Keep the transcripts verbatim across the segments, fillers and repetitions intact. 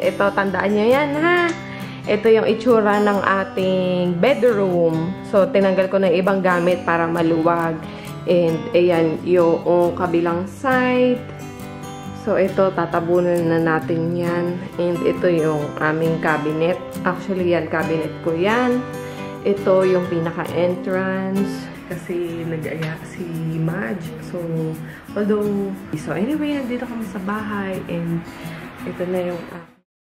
ito, tandaan nyo yan, ha? Ito yung itsura ng ating bedroom. So, tinanggal ko na ibang gamit para maluwag. And, ayan, yung kabilang side. So, ito, tatabunan na natin yan. And, ito yung aming cabinet. Actually, yan, cabinet ko yan. Ito yung pinaka-entrance. Kasi nag-aya si Madge. So, although, so anyway, nandito kami sa bahay. And, ito na yung uh,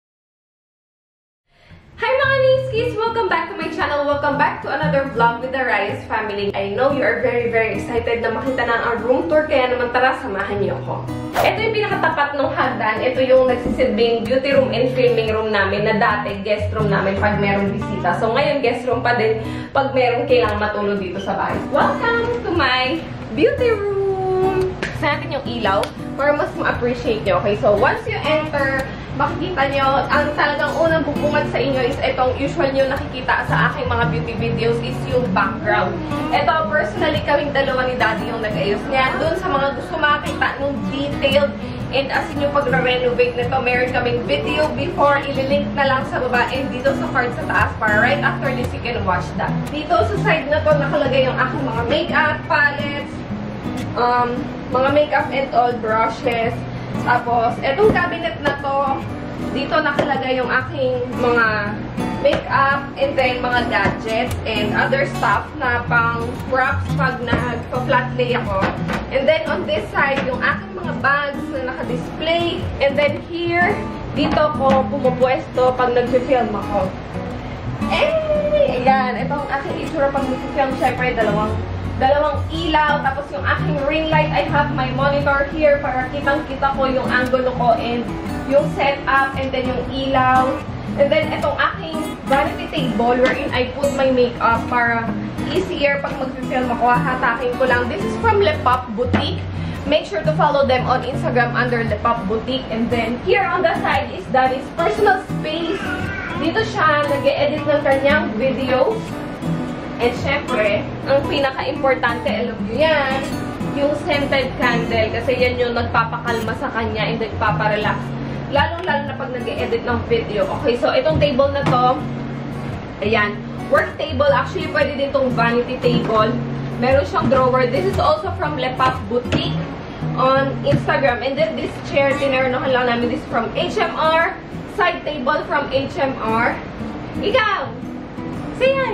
hi mga Ningskis! Welcome back to my channel. Welcome back to another vlog with the Reyes family. I know you are very, very excited na makita na ang room tour. Kaya naman tara, samahan niyo ako. Ito yung pinakatapat ng hagdan. Ito yung nagsisilbing beauty room and filming room namin na dati guest room namin pag merong bisita. So ngayon guest room pa din pag merong kailangang matulog dito sa bahay. Welcome to my beauty room! Sa natin yung ilaw para mas ma-appreciate nyo. Okay, so once you enter, makikita nyo, ang talagang unang bubungad sa inyo is itong usual nyo nakikita sa aking mga beauty videos is yung background. Ito, personally, kaming dalawa ni Daddy yung nag-ayos niya. Doon sa mga gusto makakita nung detailed and as in yung pag-renovate nito, meron kaming video before, ililink na lang sa baba and dito sa card sa taas para right after this you can watch that. Dito sa side na to, nakalagay yung aking mga makeup palettes, um, mga makeup and all brushes. Tapos, etong cabinet na to, dito nakalagay yung aking mga makeup and then mga gadgets and other stuff na pang props pag nagpa-flat lay ako. And then on this side, yung aking mga bags na naka-display. And then here, dito ko pumupwesto pag nag-film ako. Eh, ayan. Ito ang aking itsura pag nag-film. Siyempre, dalawang dalawang ilaw. Tapos yung aking ring light, I have my monitor here para kitang-kita ko yung angulo ko and yung setup and then yung ilaw. And then, itong aking vanity table wherein I put my makeup para easier pag mag-film ako. Hatakin ko lang. This is from Le Pop Boutique. Make sure to follow them on Instagram under Le Pop Boutique. And then, here on the side is Daddy's personal space. Dito siya nag-e-edit ng kanyang videos. And syempre, ang pinaka-importante, alam nyo yan, yung scented candle. Kasi yan yung nagpapakalma sa kanya and nagpaparelax. Lalong-lalo na pag nag-e-edit ng video. Okay, so itong table na to, ayan, work table. Actually, pwede din itong vanity table. Meron siyang drawer. This is also from Le Pop Boutique on Instagram. And then this chair, tinernohan lang namin. This is from H M R. Side table from H M R. Ikaw! Say hi!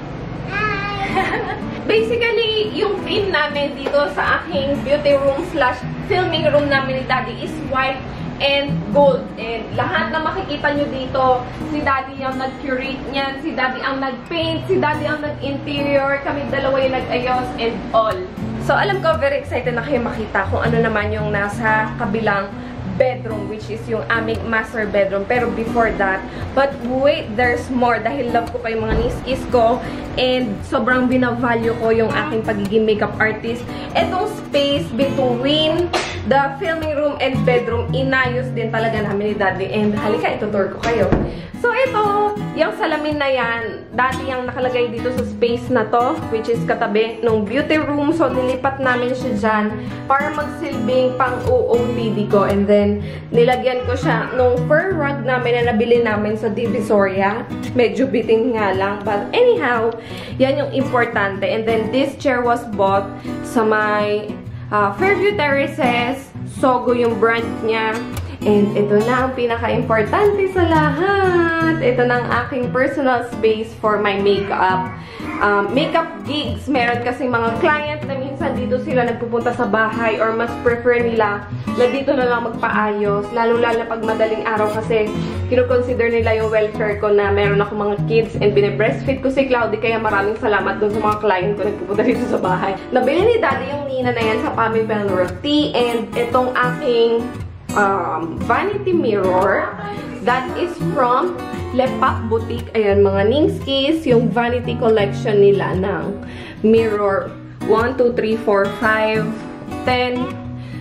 Basically, yung theme namin dito sa aking beauty room slash filming room namin ni Daddy is white and gold. And lahat na makikita nyo dito, si Daddy ang nag-curate niyan, si Daddy ang nag-paint, si Daddy ang nag-interior, kami dalawa yung nag-ayos and all. So, alam ko, very excited na kayo makita kung ano naman yung nasa kabilang bedroom, which is yung aming master bedroom. Pero before that, but wait, there's more. Dahil love ko pa yung mga niskis ko and sobrang binavalue ko yung aking pagiging makeup artist. Etong space between the filming room and bedroom, inayos din talaga namin ni Daddy. And halika, itutur ko kayo. So, ito, yung salamin na yan, dati yung nakalagay dito sa space na to, which is katabi ng beauty room. So, nilipat namin siya dyan para magsilbing pang O O T D ko. And then, nilagyan ko siya nung fur rug namin na nabili namin sa Divisoria. Medyo biting nga lang. But anyhow, yan yung importante. And then, this chair was bought sa my uh, Fairview Terraces. Sogo yung brand niya. And ito na ang pinaka-importante sa lahat. Ito na ang aking personal space for my makeup. Um, makeup gigs. Meron kasi mga client na minsan dito sila nagpupunta sa bahay or mas prefer nila na dito na lang magpaayos. Lalo-lalo pag madaling araw kasi kino-consider nila yung welfare ko na meron ako mga kids and bine-breastfeed ko si Cloudy. Kaya maraming salamat dun sa mga client ko nagpupunta dito sa bahay. Nabili ni Daddy yung Nina na yan sa Pami Pelroti and itong aking Um, vanity mirror that is from Le Pop Boutique. Ayan, mga Ningskis, yung vanity collection nila ng mirror one, two, three, four, five, ten,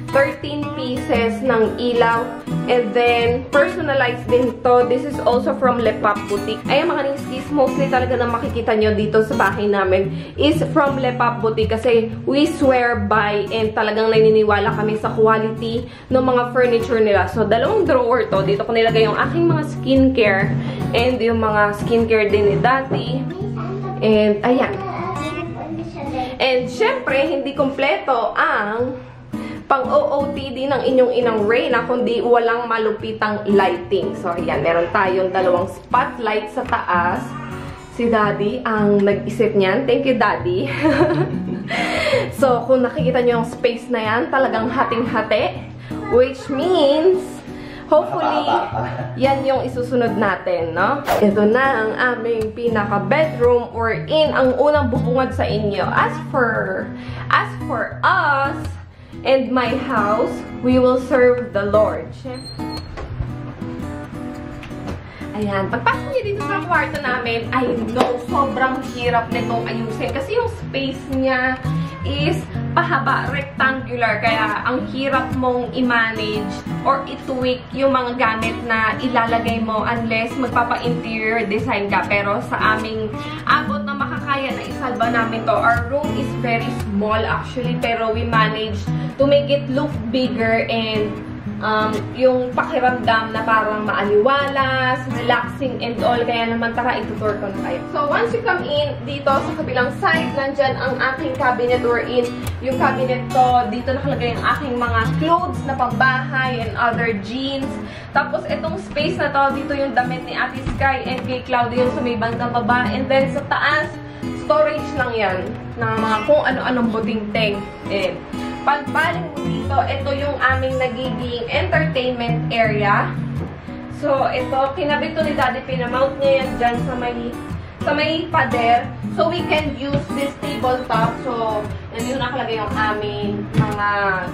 thirteen pieces ng ilaw. And then, personalized din to. This is also from Le Pape Boutique. Ayan mga niskis, mostly talaga na makikita nyo dito sa bahay namin is from Le Pape Boutique kasi we swear by and talagang naniniwala kami sa quality ng mga furniture nila. So, dalawang drawer to. Dito ko nilagay yung aking mga skincare and yung mga skincare din ni Daddy. And, ayan. And, syempre, hindi kompleto ang pang-O O T D ng inyong inang Reyna, kundi walang malupitang lighting. So, ayan, meron tayong dalawang spotlight sa taas. Si Daddy ang nag-isip niyan. Thank you, Daddy. So, kung nakikita nyo yung space na yan, talagang hating-hati. Which means, hopefully, yan yung isusunod natin, no? Ito na ang aming pinaka-bedroom or in ang unang bubungad sa inyo. As for, as for us, and my house, we will serve the Lord. Ayan. Pagpasok niyo dito sa kwarto namin, I know, sobrang hirap nitong ayusin. Kasi yung space niya is pahaba, rectangular. Kaya ang hirap mong i-manage or i-tweak yung mga gamit na ilalagay mo unless magpapa-interior design ka. Pero sa aming abot na makakaya na isalba namin to, our room is very small actually. Pero we manage to make it look bigger and um, yung pakiramdam na parang maaliwalas, relaxing and all. Kaya naman tara, itutour ko na kayo. So, once you come in, dito sa kabilang side, nandyan ang aking cabinet or in yung cabinet to. Dito nakalagay ang aking mga clothes na pambahay and other jeans. Tapos, itong space na to, dito yung damit ni Ate Sky and kay Claudia yung sa may bandang baba. And then, sa taas, storage lang yan ng mga kung ano-anong buting-teng. And, pagbaling mo dito, ito yung aming nagiging entertainment area. So, ito, kinabit ko ni Daddy, pinamount niya yan dyan sa may, sa may pader. So, we can use this tabletop. So, nandito nakalagay yung aming mga,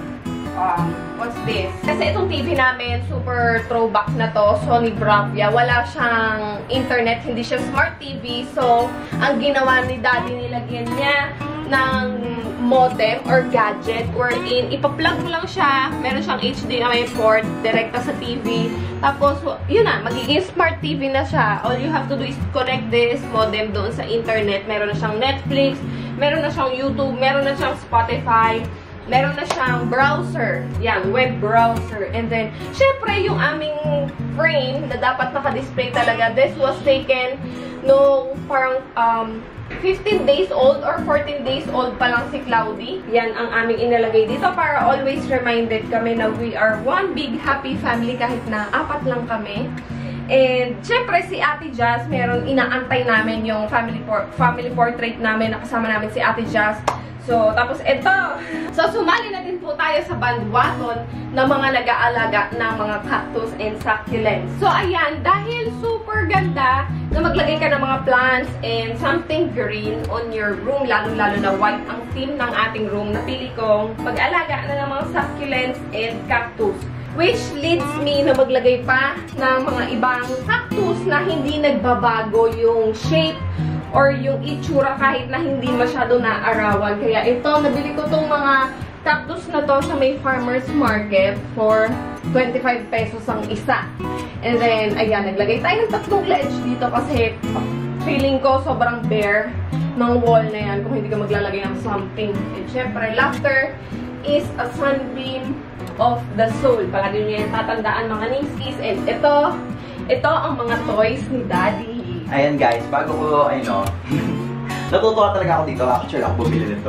um, what's this? Kasi itong T V namin, super throwback na to, Sony Bravia. Wala siyang internet, hindi siya smart T V. So, ang ginawa ni Daddy, nilagyan niya ng modem or gadget wherein ipa-plug mo lang siya, meron siyang H D M I port, direkta sa T V. Tapos, yun na, magiging smart T V na siya. All you have to do is connect this modem doon sa internet. Meron na siyang Netflix, meron na siyang YouTube, meron na siyang Spotify, meron na siyang browser. Yan, web browser. And then, syempre, yung aming frame na dapat naka-display talaga, this was taken no parang um, fifteen days old or fourteen days old pa lang si Cloudy. Yan ang aming inilagay dito para always reminded kami na we are one big happy family kahit na apat lang kami. And, syempre, si Ate Jazz, meron inaantay namin yung family, por family portrait namin, nakasama namin si Ate Jazz. So, tapos ito. So, sumali na din po tayo sa bandwagon ng mga nag-aalaga ng mga cactus and succulents. So, ayan, dahil super ganda na maglagay ka ng mga plants and something green on your room, lalo-lalo na white ang theme ng ating room, napili kong mag-alaga na ng mga succulents and cactus. Which leads me na maglagay pa ng mga ibang cactus na hindi nagbabago yung shape or yung itsura kahit na hindi masyado naarawan. Kaya ito, nabili ko tong mga cactus na to sa may farmer's market for twenty-five pesos ang isa. And then, ayan, naglagay tayo ng tatlong ledge dito kasi feeling ko sobrang bare ng wall na yan kung hindi ka maglalagay ng something. And syempre, laughter is a sunbeam of the soul. Palagi nyo yan tatandaan mga niskis. And ito, ito ang mga toys ni Daddy. Ayan guys, bago ko, ano, natutuwa talaga ako dito. Actually, ako bumili nito.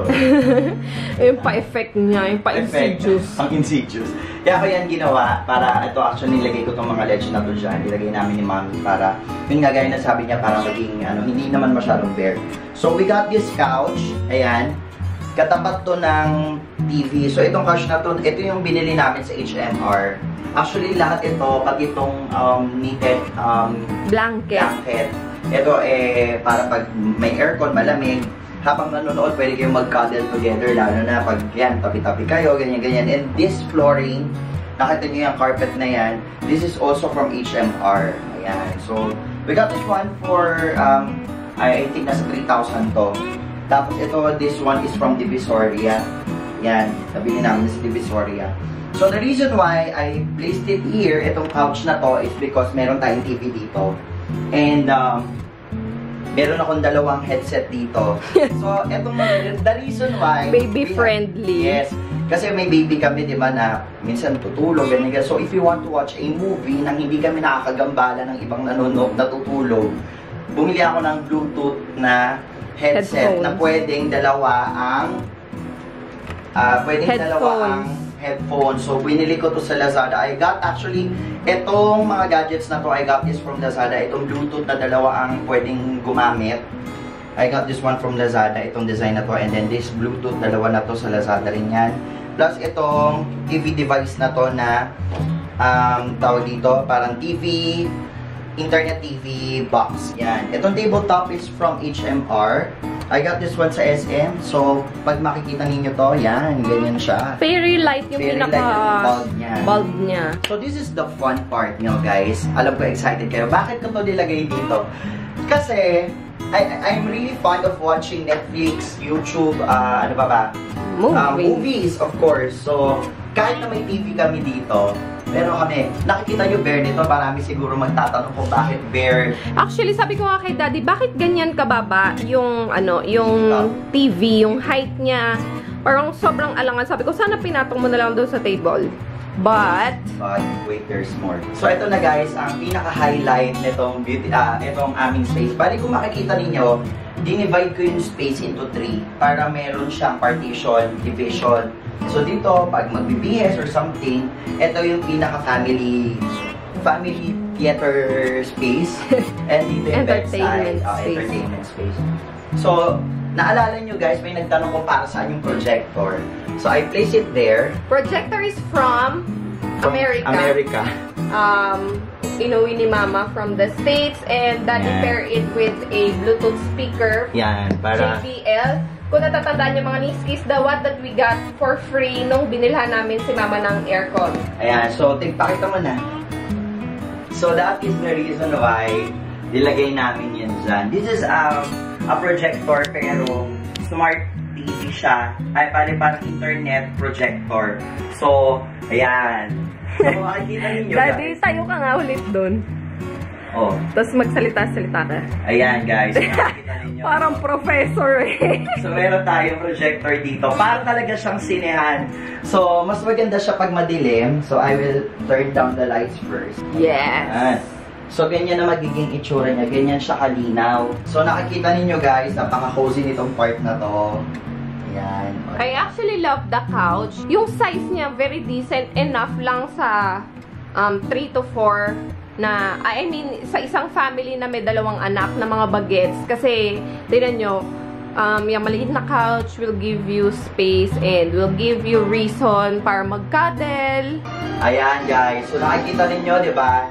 Yung pa-effect niya, yung pa-insidious. Ang insidious. Kaya ako yan ginawa para, ito actually, nilagay ko itong mga ledge na to dyan. Nilagay namin ni Mami para, yun nga gaya na sabi niya, para maging, ano, hindi naman masyadong bare. So, we got this couch. Ayan. Katapat to ng T V. So, itong couch na to, ito yung binili namin sa H M R. Actually, lahat ito, pag itong um, knitted um, blanket. blanket, ito eh, para pag may aircon, malamig, habang nanonood, pwede kayong mag-cuddle together, lalo na pag yan, tabi-tabi kayo, ganyan-ganyan. And this flooring, nakita nyo yung carpet na yan, this is also from H M R. Ayan. So, we got this one for, um, I think nasa three thousand to. Tapos ito, this one is from Divisoria. Yan, nabili namin sa Divisoria. So the reason why I placed it here, itong couch na to, is because meron tayong T V dito. And um, meron akong dalawang headset dito. So itong, the reason why... Baby friendly. Yes. Kasi may baby kami, di ba, na minsan tutulog, ganyan. So if you want to watch a movie nang hindi kami nakakagambala ng ibang nanonood, natutulog, bumili ako ng Bluetooth na headset. Headphones. Na pwedeng dalawa ang... Uh, pwedeng headphones. dalawa ang headphones. So, binili ko to sa Lazada. I got actually, itong mga gadgets na to, I got this from Lazada. Itong Bluetooth na dalawa ang pwedeng gumamit. I got this one from Lazada. Itong design na to. And then this Bluetooth, dalawa na to sa Lazada rin yan. Plus, itong T V device na to na um, tawag dito, parang T V, internet T V box. Yan. Itong tabletop is from H M R. I got this one sa S M. So, pag makikita ninyo to, yan, ganyan siya. Very light yung Very pinaka light yung bulb niya. bulb niya. So, this is the fun part nyo, guys. Alam ko, excited kayo. Bakit ko to nilagay dito? Kasi, I, I'm really fond of watching Netflix, YouTube, uh, ano ba ba? Movies. Uh, movies, of course. So, kahit na may T V kami dito, pero kami, nakikita nyo bear nito, marami siguro magtatanong kung bakit bear. Actually, sabi ko nga kay Daddy, bakit ganyan kababa yung, ano, yung T V, yung height niya, parang sobrang alangan. Sabi ko, sana pinatong mo na lang doon sa table. But, But, wait, there's more. So, ito na guys, ang pinaka-highlight nitong beauty, ah, itong aming space. Bali, kung makikita ninyo, dinivide ko yung space into three para meron siyang partition, division. So, dito, pag mag-B B S or something, ito yung pinaka-family family theater space. And dito yung entertainment bedside, uh, space. entertainment space. So, naalala nyo guys, may nagtanong kung para saan yung projector. So, I place it there. projector is from, From America. America. Um, inuwi ni Mama from the States, and Daddy Yan. pair it with a Bluetooth speaker. Yan, para... J B L. Kung natatandaan yung mga niskis, the what that we got for free nung binilhan namin si Mama ng aircon. Ayan, so tigpakita mo na. So that is the reason why nilagay namin yan dyan. This is um, a projector pero smart T V siya. Ay, pali parang internet projector. So, ayan. So, makikita ninyo Daddy, guys. tayo ka nga ulit dun. Oh. Tapos magsalita-salita ka. Ayan guys, makikita ninyo. Parang professor eh. So, meron tayong projector dito. Para talaga siyang sinehan. So, mas maganda siya pag madilim. So, I will turn down the lights first. Yes. Ayan. So, ganyan na magiging itsura niya. Ganyan siya kalinaw. So, nakikita ninyo guys, napaka-cozy nitong part na to. Ayan. I actually love the couch. Yung size niya, very decent enough lang sa um, three to four na, I mean, sa isang family na may dalawang anak na mga bagets. Kasi, tignan nyo, um, yung maliit na couch will give you space and will give you reason para mag-cuddle. Ayan guys. So, nakikita ninyo, di ba?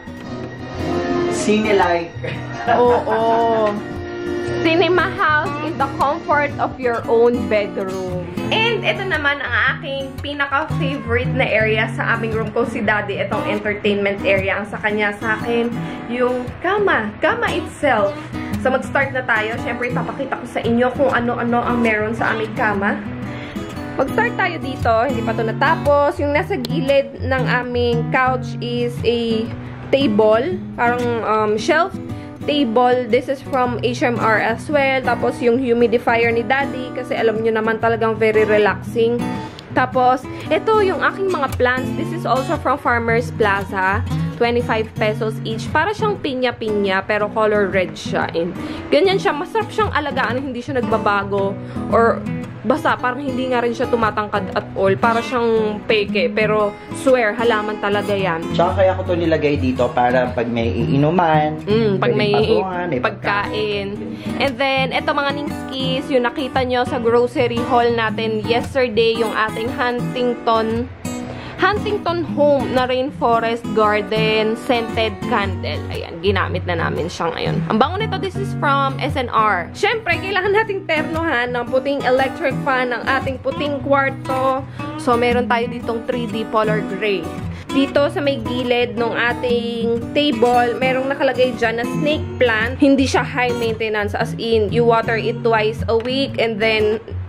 Cine-like. Oo. Cinema house in the comfort of your own bedroom. And ito naman ang aking pinaka-favorite na area sa aming room ko si Daddy. Itong entertainment area. Ang sa kanya, sa akin, yung kama. Kama itself. So mag-start na tayo. Siyempre, ipapakita ko sa inyo kung ano-ano ang meron sa aming kama. Mag-start tayo dito. Hindi pa ito natapos. Yung nasa gilid ng aming couch is a table. Parang um, shelf table. This is from H M R as well. Tapos yung humidifier ni Daddy kasi alam nyo naman talagang very relaxing. Tapos, ito yung aking mga plants. This is also from Farmers Plaza. twenty-five pesos each. Para siyang pinya-pinya pero color red siya. And ganyan siya. Masarap siyang alagaan. Hindi siya nagbabago. Or basta parang hindi nga rin siya tumatangkad at all. Para siyang peke. Pero swear, halaman talaga yan. Tsaka kaya ko to nilagay dito para pag may iinuman, Mm, pag may patungan, may pagkain. And then, eto mga ningskis, yung nakita nyo sa grocery haul natin yesterday, yung ating Huntington Huntington Home na Rainforest Garden Scented Candle. Ayan, ginamit na namin siya ngayon. Ang bango nito, this is from S N R. Siyempre, kailangan nating ternohan ng puting electric fan ng ating puting kwarto. So, meron tayo ditong three D polar gray. Dito sa may gilid ng ating table, merong nakalagay dyan na snake plant. Hindi siya high maintenance, as in, you water it twice a week and then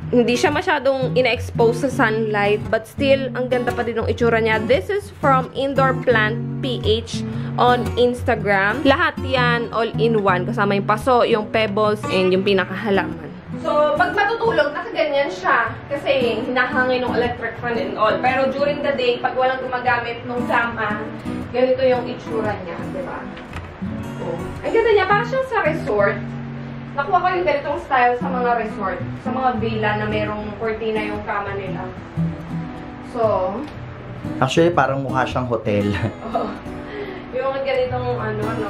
hindi siya masyadong ina-expose sa sunlight, but still, ang ganda pa din ng itsura niya. This is from Indoor Plant P H on Instagram. Lahat yan all in one. Kasama yung paso, yung pebbles, and yung pinakahalaman. So, pag matutulog, nakaganyan siya. Kasi hinahangin ng electric fan and all. Pero during the day, pag walang gumagamit ng kama, ganito yung itsura niya, di ba? So, ang ganda niya. Parang siyang sa resort. Nakuha ko yung ganitong style sa mga resort, sa mga villa na mayroong cortina yung kama nila. So, actually, parang mukha siyang hotel. oh, yung ganitong ano, no,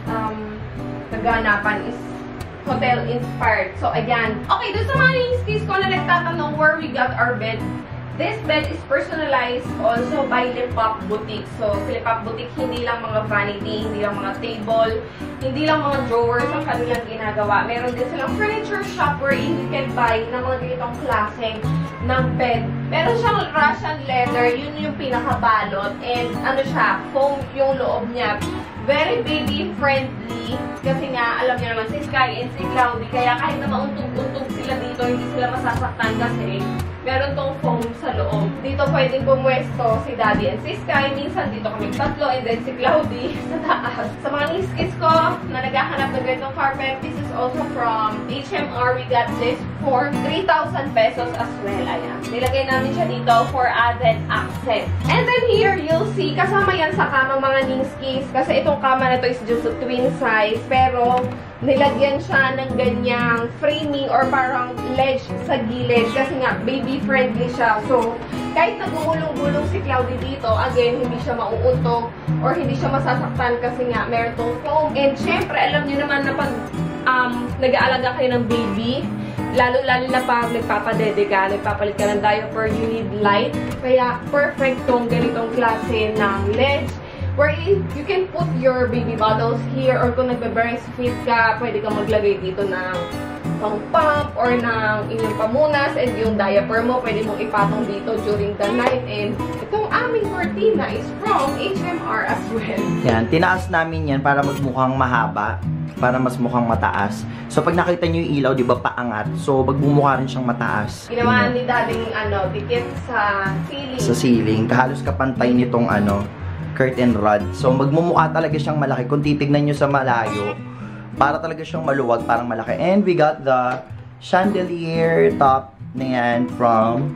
um, naganapan is hotel-inspired. So, ayan. Okay, doon sa mga niskis ko na nagtatanong where we got our bed. This bed is personalized also by Lipop Boutique. So, sa Lipop Boutique, hindi lang mga vanity, hindi lang mga table, hindi lang mga drawers ang kanilang ginagawa. Meron din silang furniture shop wherein you can buy ng mga ganitong klase ng bed. Meron siyang Russian leather, yun yung pinakabalot. And ano siya, foam yung loob niya. Very baby-friendly. Kasi nga, alam niyo naman, si Sky and si Cloudy, kaya kahit na mauntog-untog sila dito, hindi sila masasaktan kasi meron tong foam sa loob. Dito pwedeng pumwesto si Daddy and si Sky. Minsan dito kami tatlo and then si Cloudy sa taas. Sa mga niskis ko na naghahanap ng ganitong carpet, this is also from H M R. We got this for three thousand pesos as well. Ayan. Nilagay namin siya dito for added accent. And then here, you'll see, kasama yan sa kama mga niskis. Kasi itong kama na to is just a twin size. Pero nilagyan siya ng ganyang framing or parang ledge sa gilid kasi nga baby-friendly siya. So, kahit nagugulong-gulong si Cloudy dito, again, hindi siya mauuntog or hindi siya masasaktan kasi nga meron tong foam. And syempre, alam niyo naman na pag um, nag-aalaga kayo ng baby, lalo-lalo na pag nagpapadede ka, nagpapalit ka ng diaper, you need light. Kaya perfect tong ganitong klase ng ledge wherein you can put your baby bottles here or kung nagbe-breastfeed ka, pwede kang maglagay dito ng pang pump or ng inyong pamunas and yung diaper mo, pwede mong ipatong dito during the night. And itong aming cortina is from H M R as well. Yan, tinaas namin yan para magmukhang mahaba, para mas mukhang mataas. So, pag nakita nyo yung ilaw, di ba, paangat. So, magbumukha rin siyang mataas. Ginawa ni Dading, ano, dikit sa ceiling. Sa ceiling. Halos kapantay nitong, ano, curtain rod. So, magmumukha talaga siyang malaki. Kung titignan nyo sa malayo, para talaga siyang maluwag, parang malaki. And we got the chandelier top na yan from,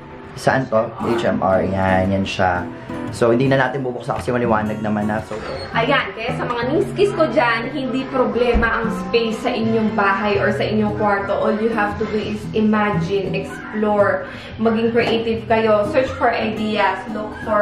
saan to? H M R. Yan, yan siya. So, hindi na natin bubuksan kasi maliwanag naman na. So, ayan, kaya sa mga niskis ko dyan, hindi problema ang space sa inyong bahay or sa inyong kwarto. All you have to do is imagine, explore, maging creative kayo, search for ideas, look for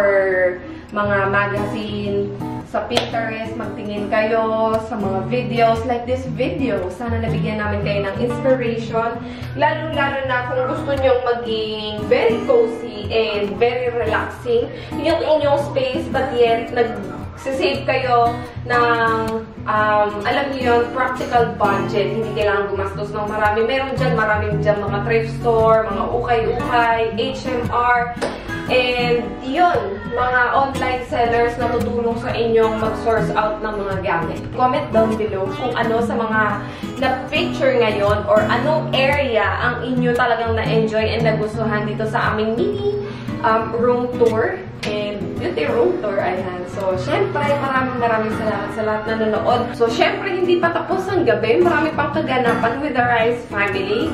mga magazine, sa Pinterest, magtingin kayo sa mga videos like this video. Sana nabigyan namin kayo ng inspiration. Lalo-lalo na kung gusto nyong maging very cozy and very relaxing yung inyong space, but yet nag-save kayo ng, um, alam niyo yun, practical budget. Hindi kailangan gumastos ng marami. Meron dyan, maraming dyan mga thrift store, mga ukay-ukay, H M R, and yun, mga online sellers na tutulong sa inyong mag-source out ng mga gamit. Comment down below kung ano sa mga na-picture ngayon or anong area ang inyo talagang na-enjoy and nagustuhan dito sa aming mini um, room tour and beauty room tour. Ayan. So, syempre, maraming maraming salamat sa lahat na nanonood. So, syempre, hindi pa tapos ang gabi. Marami pang kaganapan with the Rice family.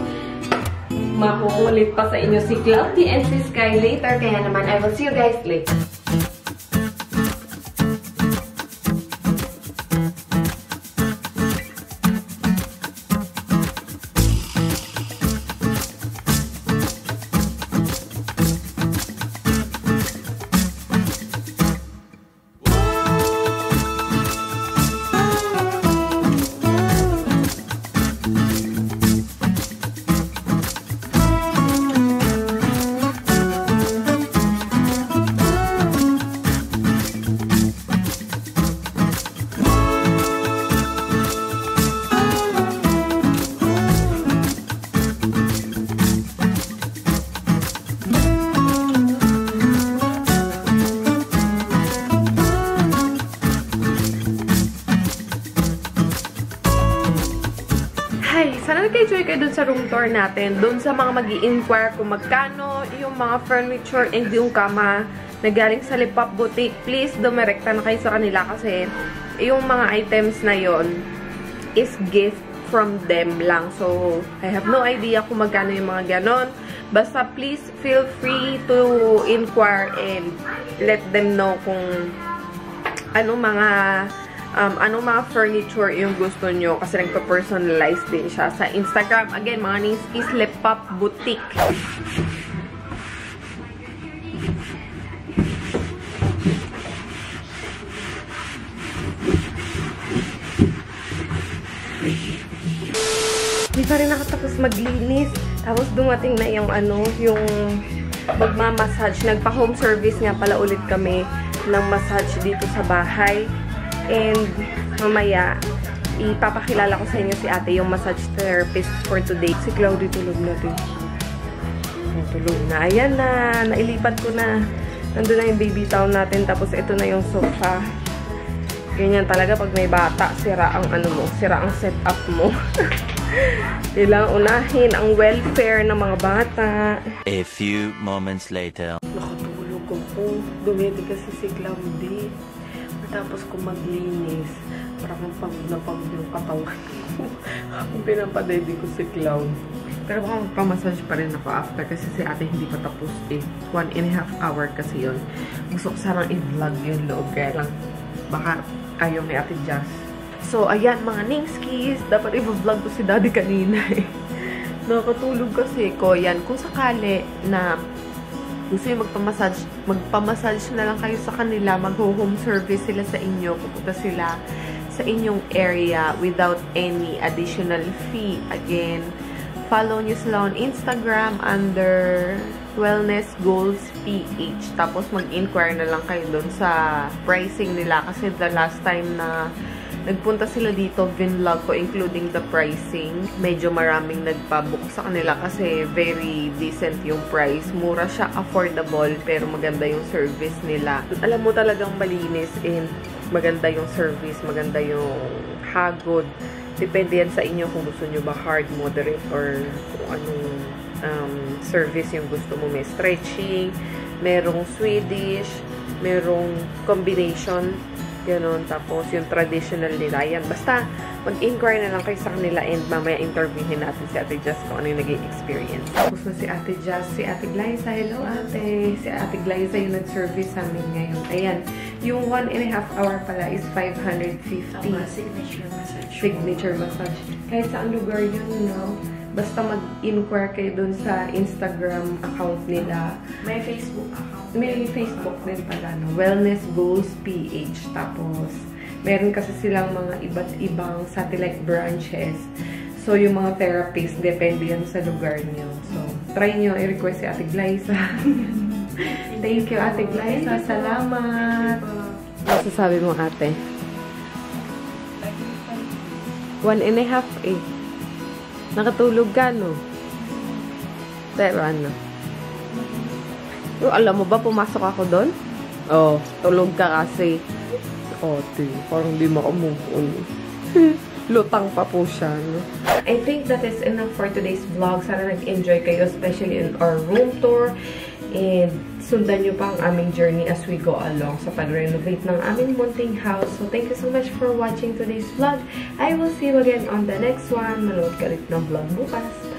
Makukulit pa sa inyo si Cloudy and si Sky later. Kaya naman, I will see you guys later. Ay, sana nag-enjoy kayo dun sa room tour natin. Dun sa mga mag-i-inquire kung magkano yung mga furniture and yung kama na galing sa Lip Up Boutique. Please, dumirekta na kayo sa kanila kasi yung mga items na yon is gift from them lang. So, I have no idea kung magkano yung mga ganon. Basta please feel free to inquire and let them know kung ano mga um, ano mga furniture yung gusto nyo kasi nagpa-personalize din siya sa Instagram. Again, mga names is Lip Up Boutique. Hindi pa rin nakatapos maglinis. Tapos dumating na yung ano, yung magmamassage. Nagpa-home service nga pala ulit kami ng massage dito sa bahay. And mamaya, ipapakilala ko sa inyo si ate, yung massage therapist for today. Si Claudie tulog na din. Oh, tulog na. Ayan na. Nailipat ko na. Nandun na yung baby towel natin. Tapos ito na yung sofa. Ganyan talaga pag may bata, sira ang ano mo, sira ang setup mo. Kailangan unahin ang welfare ng mga bata. A few moments later. Nakatulog ako. Dumidi kasi si Claudie. Matapos ko maglinis, parang pagod na pagod yung katawan ko. Ang pinapadedi ko si Cloud. Pero baka magpamassage pa rin ako after kasi si ate hindi pa tapos eh. One and a half hour kasi yun. Gusto ko sarang i-vlog yung loob. Kaya lang, baka ayaw ni ate Jazz. So, ayan mga Ningskis. Dapat i-vlog ko si daddy kanina eh. Nakatulog kasi ko. Yan, kung sakali na gusto yung magpamassage, magpamassage na lang kayo sa kanila, mag-home service sila sa inyo, pupunta sila sa inyong area without any additional fee. Again, follow nyo sila on Instagram under Wellness Goals P H. Tapos mag-inquire na lang kayo doon sa pricing nila kasi the last time na nagpunta sila dito, vinlog ko, including the pricing. Medyo maraming nagpabook sa kanila kasi very decent yung price. Mura siya, affordable, pero maganda yung service nila. Alam mo talagang malinis and maganda yung service, maganda yung hagod. Depende yan sa inyo kung gusto nyo ba hard, moderate, or kung anong um, service yung gusto mo. May stretching, merong Swedish, merong combination, ganon. Tapos, yung traditional nila. Yan. Basta, mag-inquire na lang kayo sa kanila and mamaya interviewin natin si Ate Jazz kung ano yung naging experience. Tapos na si Ate Jazz. Si Ate Glyza. Hello, Ate. Si Ate Glyza yung nag-service sa amin ngayon. Ayan. Yung one and a half hour pala is five hundred fifty. Tama, signature massage. Signature massage. Kahit saan lugar yun, no? Basta mag-inquire kayo dun sa Instagram account nila. May Facebook account. May Facebook din pala, no? Wellness Goals P H. Tapos, meron kasi silang mga iba't ibang satellite branches. So, yung mga therapists, depende yan sa lugar nyo. So, try nyo i-request si Ate Glyza. Thank you, Ate Glyza. Salamat. Ano sasabi mo, ate? One and a half, eh. Nakatulog ka, no? Pero ano? Pero alam mo ba, pumasok ako doon? Oh, tulog ka kasi. Ate, parang di makamove on. Lutang pa po siya, no? I think that is enough for today's vlog. Sana nag-enjoy kayo, especially in our room tour. And sundan nyo pa ang aming journey as we go along sa pag-renovate ng aming munting house. So, thank you so much for watching today's vlog. I will see you again on the next one. Manood ka rin ng vlog bukas.